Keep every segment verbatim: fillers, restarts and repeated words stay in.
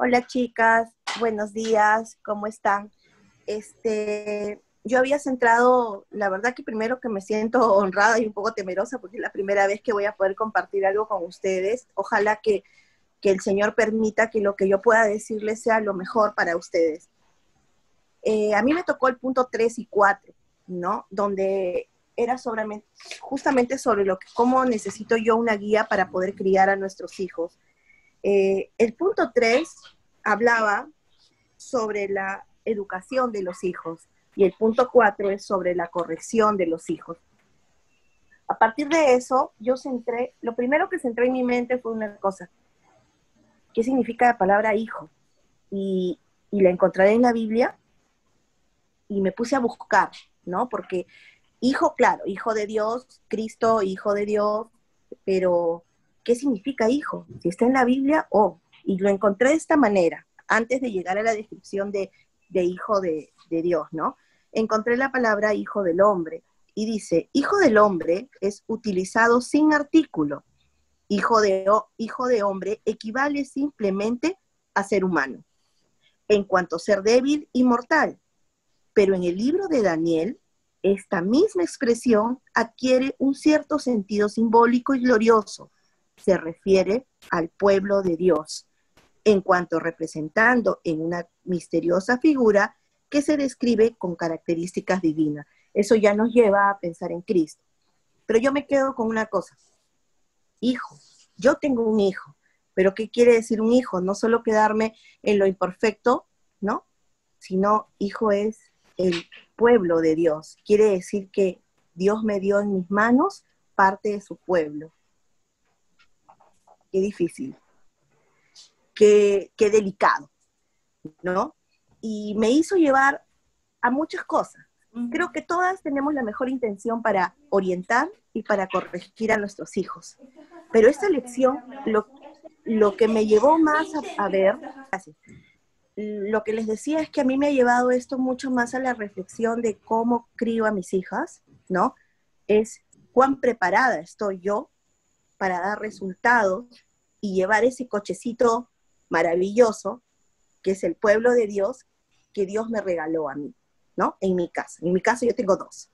Hola chicas, buenos días, ¿cómo están? Este, yo había centrado, la verdad que primero que me siento honrada y un poco temerosa porque es la primera vez que voy a poder compartir algo con ustedes. Ojalá que, que el Señor permita que lo que yo pueda decirles sea lo mejor para ustedes. Eh, a mí me tocó el punto tres y cuatro, ¿no? Donde era sobre, justamente sobre lo que, cómo necesito yo una guía para poder criar a nuestros hijos. Eh, el punto tres hablaba sobre la educación de los hijos y el punto cuatro es sobre la corrección de los hijos. A partir de eso, yo centré, lo primero que centré en mi mente fue una cosa, ¿qué significa la palabra hijo? Y, y la encontré en la Biblia y me puse a buscar, ¿no? Porque hijo, claro, hijo de Dios, Cristo, hijo de Dios, pero ¿qué significa hijo? Si está en la Biblia, oh, y lo encontré de esta manera, antes de llegar a la descripción de, de hijo de, de Dios, ¿no? Encontré la palabra hijo del hombre, y dice, hijo del hombre es utilizado sin artículo, hijo de, hijo de hombre equivale simplemente a ser humano, en cuanto a ser débil y mortal, pero en el libro de Daniel, esta misma expresión adquiere un cierto sentido simbólico y glorioso. Se refiere al pueblo de Dios, en cuanto representando en una misteriosa figura que se describe con características divinas. Eso ya nos lleva a pensar en Cristo. Pero yo me quedo con una cosa. Hijo, yo tengo un hijo, pero ¿qué quiere decir un hijo? No solo quedarme en lo imperfecto, ¿no? Sino hijo es el pueblo de Dios. Quiere decir que Dios me dio en mis manos parte de su pueblo. Qué difícil, qué, qué delicado, ¿no? Y me hizo llevar a muchas cosas. Creo que todas tenemos la mejor intención para orientar y para corregir a nuestros hijos. Pero esta lección, lo, lo que me llevó más a, a ver, lo que les decía es que a mí me ha llevado esto mucho más a la reflexión de cómo crío a mis hijas, ¿no? Es cuán preparada estoy yo para dar resultados y llevar ese cochecito maravilloso que es el pueblo de Dios que Dios me regaló a mí, ¿no? En mi casa. En mi casa yo tengo dos.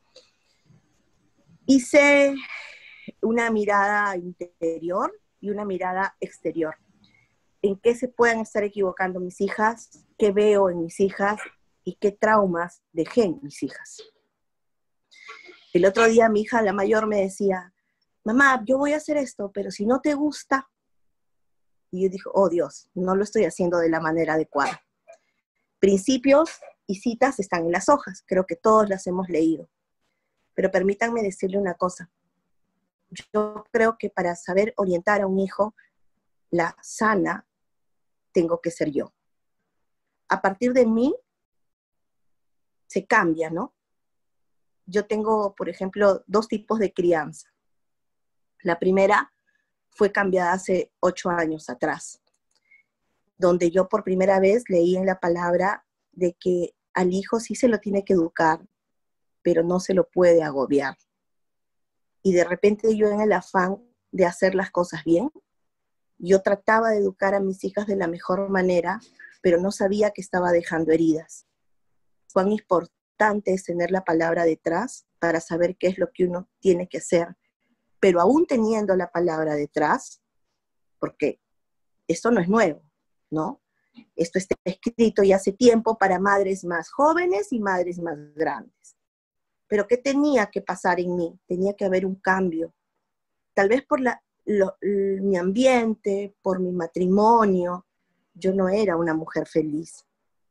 Hice una mirada interior y una mirada exterior. ¿En qué se pueden estar equivocando mis hijas? ¿Qué veo en mis hijas? ¿Y qué traumas dejé en mis hijas? El otro día mi hija, la mayor, me decía, mamá, yo voy a hacer esto, pero si no te gusta. Y yo dije, oh Dios, no lo estoy haciendo de la manera adecuada. Principios y citas están en las hojas, creo que todos las hemos leído. Pero permítanme decirle una cosa. Yo creo que para saber orientar a un hijo, la sana tengo que ser yo. A partir de mí, se cambia, ¿no? Yo tengo, por ejemplo, dos tipos de crianza. La primera fue cambiada hace ocho años atrás, donde yo por primera vez leí en la palabra de que al hijo sí se lo tiene que educar, pero no se lo puede agobiar. Y de repente yo en el afán de hacer las cosas bien, yo trataba de educar a mis hijas de la mejor manera, pero no sabía que estaba dejando heridas. Cuán importante es tener la palabra detrás para saber qué es lo que uno tiene que hacer. Pero aún teniendo la palabra detrás, porque esto no es nuevo, ¿no? Esto está escrito ya hace tiempo para madres más jóvenes y madres más grandes. Pero ¿qué tenía que pasar en mí? Tenía que haber un cambio. Tal vez por la, lo, mi ambiente, por mi matrimonio, yo no era una mujer feliz.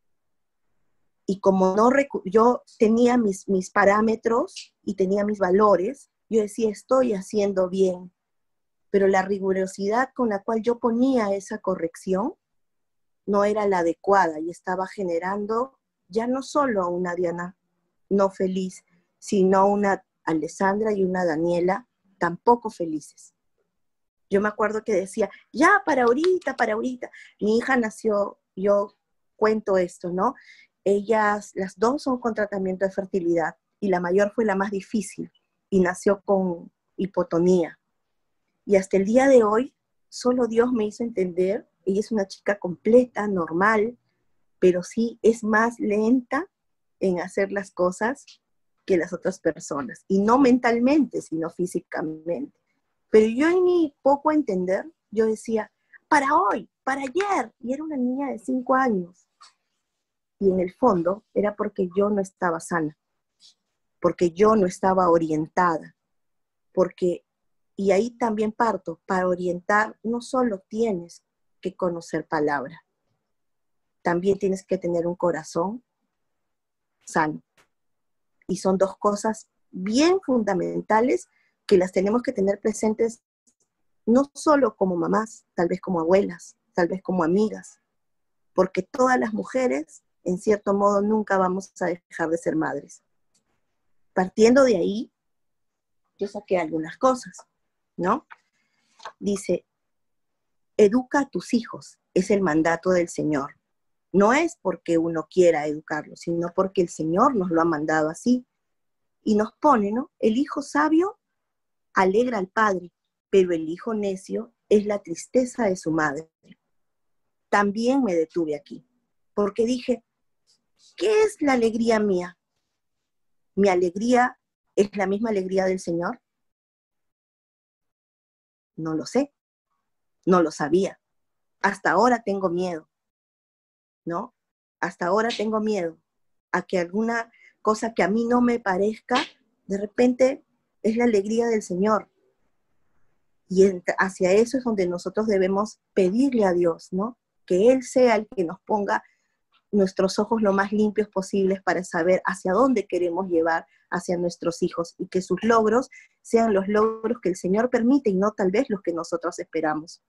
Y como no yo tenía mis, mis parámetros y tenía mis valores, yo decía, estoy haciendo bien. Pero la rigurosidad con la cual yo ponía esa corrección no era la adecuada y estaba generando ya no solo una Diana no feliz, sino una Alessandra y una Daniela tampoco felices. Yo me acuerdo que decía, ya, para ahorita, para ahorita. Mi hija nació, yo cuento esto, ¿no? Ellas, las dos son con tratamiento de fertilidad y la mayor fue la más difícil y nació con hipotonía. Y hasta el día de hoy, solo Dios me hizo entender ella es una chica completa, normal, pero sí es más lenta en hacer las cosas que las otras personas, y no mentalmente, sino físicamente. Pero yo en mi poco entender, yo decía, para hoy, para ayer, y era una niña de cinco años, y en el fondo era porque yo no estaba sana, porque yo no estaba orientada, porque, y ahí también parto, para orientar no solo tienes que conocer palabra, también tienes que tener un corazón sano. Y son dos cosas bien fundamentales que las tenemos que tener presentes, no solo como mamás, tal vez como abuelas, tal vez como amigas, porque todas las mujeres, en cierto modo, nunca vamos a dejar de ser madres. Partiendo de ahí, yo saqué algunas cosas, ¿no? Dice, educa a tus hijos, es el mandato del Señor. No es porque uno quiera educarlos, sino porque el Señor nos lo ha mandado así. Y nos pone, ¿no? El hijo sabio alegra al padre, pero el hijo necio es la tristeza de su madre. También me detuve aquí, porque dije, ¿qué es la alegría mía? ¿Mi alegría es la misma alegría del Señor? No lo sé, no lo sabía. Hasta ahora tengo miedo, ¿no? Hasta ahora tengo miedo a que alguna cosa que a mí no me parezca, de repente es la alegría del Señor. Y hacia eso es donde nosotros debemos pedirle a Dios, ¿no? Que Él sea el que nos ponga nuestros ojos lo más limpios posibles para saber hacia dónde queremos llevar hacia nuestros hijos, y que sus logros sean los logros que el Señor permite y no tal vez los que nosotros esperamos.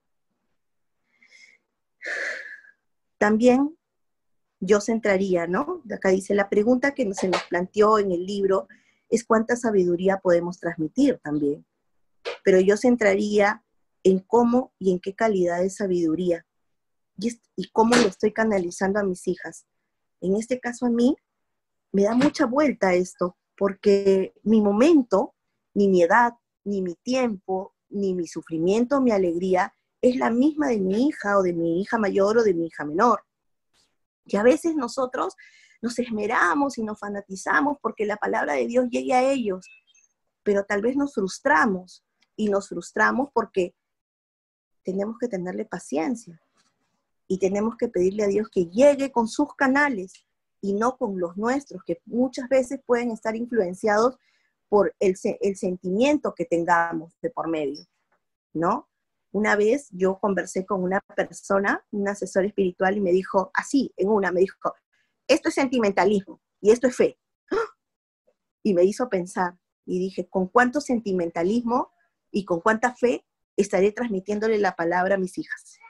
También yo centraría, ¿no? De acá dice, la pregunta que se nos planteó en el libro es cuánta sabiduría podemos transmitir también. Pero yo centraría en cómo y en qué calidad de sabiduría y, y cómo lo estoy canalizando a mis hijas. En este caso a mí me da mucha vuelta esto, porque mi momento, ni mi edad, ni mi tiempo, ni mi sufrimiento, mi alegría, es la misma de mi hija o de mi hija mayor o de mi hija menor. Y a veces nosotros nos esmeramos y nos fanatizamos porque la palabra de Dios llegue a ellos, pero tal vez nos frustramos, y nos frustramos porque tenemos que tenerle paciencia y tenemos que pedirle a Dios que llegue con sus canales y no con los nuestros, que muchas veces pueden estar influenciados por el, el sentimiento que tengamos de por medio, ¿no? Una vez yo conversé con una persona, un asesor espiritual, y me dijo, así, en una, me dijo, esto es sentimentalismo y esto es fe. Y me hizo pensar, y dije, ¿con cuánto sentimentalismo y con cuánta fe estaré transmitiéndole la palabra a mis hijas?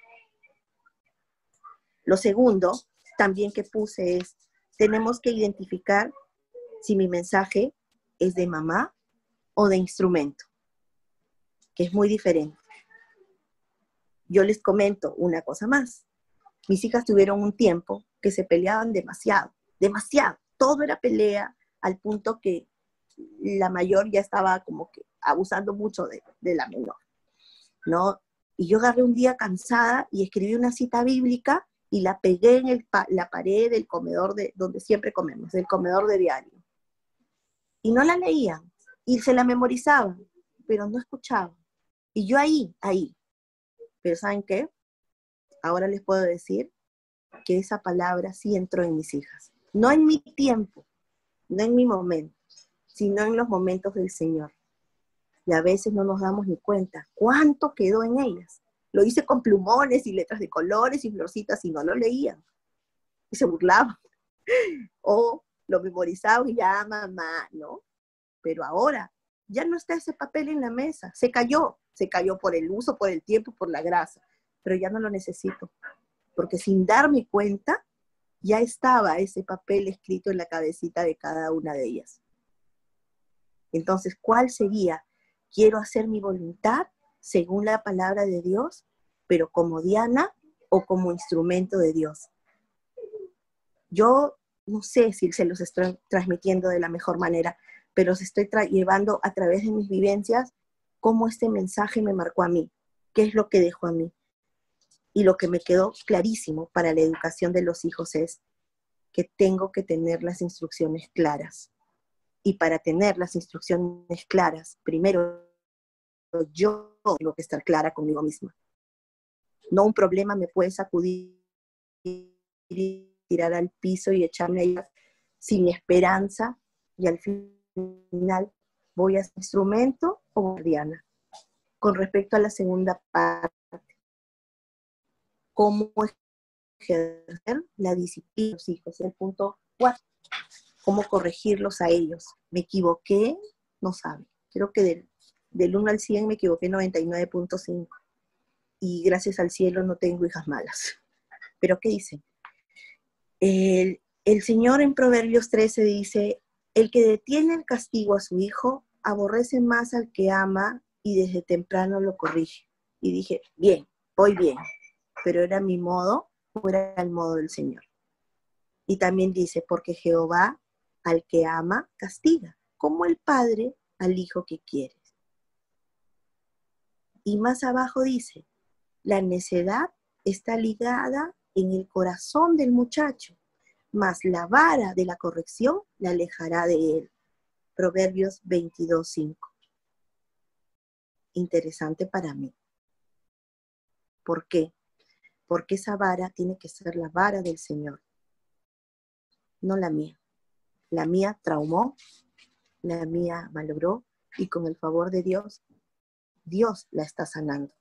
Lo segundo también que puse es, tenemos que identificar si mi mensaje es de mamá o de instrumento, que es muy diferente. Yo les comento una cosa más. Mis hijas tuvieron un tiempo que se peleaban demasiado, demasiado. Todo era pelea, al punto que la mayor ya estaba como que abusando mucho de, de la menor, ¿no? Y yo agarré un día cansada y escribí una cita bíblica y la pegué en el pa la pared del comedor de, donde siempre comemos, del comedor de diario. Y no la leían, y se la memorizaban, pero no escuchaban. Y yo ahí, ahí. Pero ¿saben qué? Ahora les puedo decir que esa palabra sí entró en mis hijas. No en mi tiempo, no en mi momento, sino en los momentos del Señor. Y a veces no nos damos ni cuenta cuánto quedó en ellas. Lo hice con plumones y letras de colores y florcitas y no lo leían. Y se burlaban. O lo memorizaban y ya, mamá, ¿no? Pero ahora ya no está ese papel en la mesa. Se cayó. Se cayó por el uso, por el tiempo, por la grasa. Pero ya no lo necesito. Porque sin darme cuenta, ya estaba ese papel escrito en la cabecita de cada una de ellas. Entonces, ¿cuál sería? Quiero hacer mi voluntad según la palabra de Dios, pero como Diana o como instrumento de Dios. Yo no sé si se los estoy transmitiendo de la mejor manera, pero os estoy llevando a través de mis vivencias cómo este mensaje me marcó a mí, qué es lo que dejó a mí. Y lo que me quedó clarísimo para la educación de los hijos es que tengo que tener las instrucciones claras. Y para tener las instrucciones claras, primero yo tengo que estar clara conmigo misma. No un problema me puede sacudir y tirar al piso y echarme ahí sin esperanza, y al final voy a ser instrumento o guardiana. Con respecto a la segunda parte, cómo ejercer la disciplina de los hijos, el punto cuatro, cómo corregirlos a ellos. ¿Me equivoqué? No sabe. Creo que del, del uno al cien me equivoqué noventa y nueve punto cinco. Y gracias al cielo no tengo hijas malas. ¿Pero qué dice? El, el Señor en Proverbios trece dice, el que detiene el castigo a su hijo, aborrece más al que ama y desde temprano lo corrige. Y dije, bien, voy bien, pero ¿era mi modo o era el modo del Señor? Y también dice, porque Jehová al que ama castiga, como el padre al hijo que quiere. Y más abajo dice, la necedad está ligada en el corazón del muchacho, mas la vara de la corrección la alejará de él. Proverbios veintidós cinco. Interesante para mí. ¿Por qué? Porque esa vara tiene que ser la vara del Señor, no la mía. La mía traumó, la mía malogró, y con el favor de Dios, Dios la está sanando.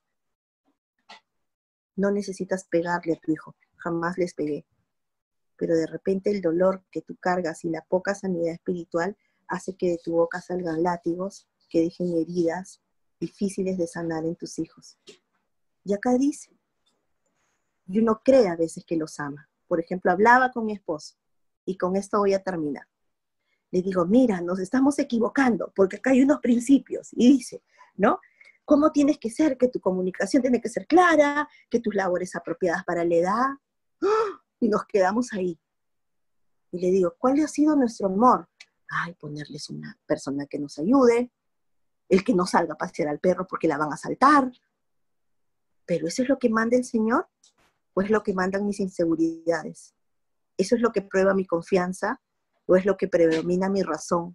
No necesitas pegarle a tu hijo, jamás les pegué. Pero de repente el dolor que tú cargas y la poca sanidad espiritual hace que de tu boca salgan látigos que dejen heridas difíciles de sanar en tus hijos. Y acá dice, y uno cree a veces que los ama. Por ejemplo, hablaba con mi esposo, y con esto voy a terminar. Le digo, mira, nos estamos equivocando, porque acá hay unos principios, y dice, ¿no? ¿Cómo tienes que ser? Que tu comunicación tiene que ser clara, que tus labores apropiadas para la edad. ¡Oh! Y nos quedamos ahí. Y le digo, ¿cuál ha sido nuestro amor? Ay, ponerles una persona que nos ayude, el que no salga a pasear al perro porque la van a asaltar. ¿Pero eso es lo que manda el Señor? ¿O es lo que mandan mis inseguridades? ¿Eso es lo que prueba mi confianza? ¿O es lo que predomina mi razón?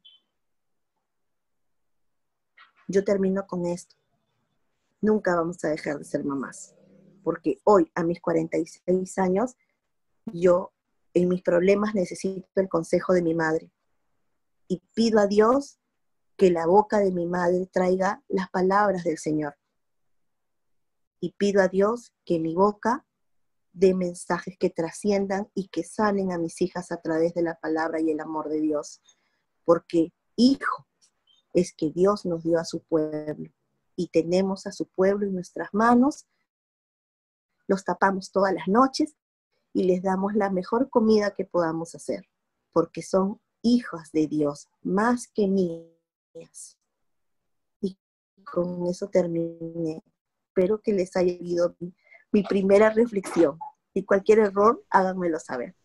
Yo termino con esto. Nunca vamos a dejar de ser mamás. Porque hoy, a mis cuarenta y seis años, yo en mis problemas necesito el consejo de mi madre. Y pido a Dios que la boca de mi madre traiga las palabras del Señor. Y pido a Dios que mi boca dé mensajes que trasciendan y que sanen a mis hijas a través de la palabra y el amor de Dios. Porque hijo es que Dios nos dio a su pueblo. Y tenemos a su pueblo en nuestras manos, los tapamos todas las noches y les damos la mejor comida que podamos hacer. Porque son hijas de Dios, más que mías. Y con eso terminé. Espero que les haya ido mi, mi primera reflexión. Y cualquier error, háganmelo saber.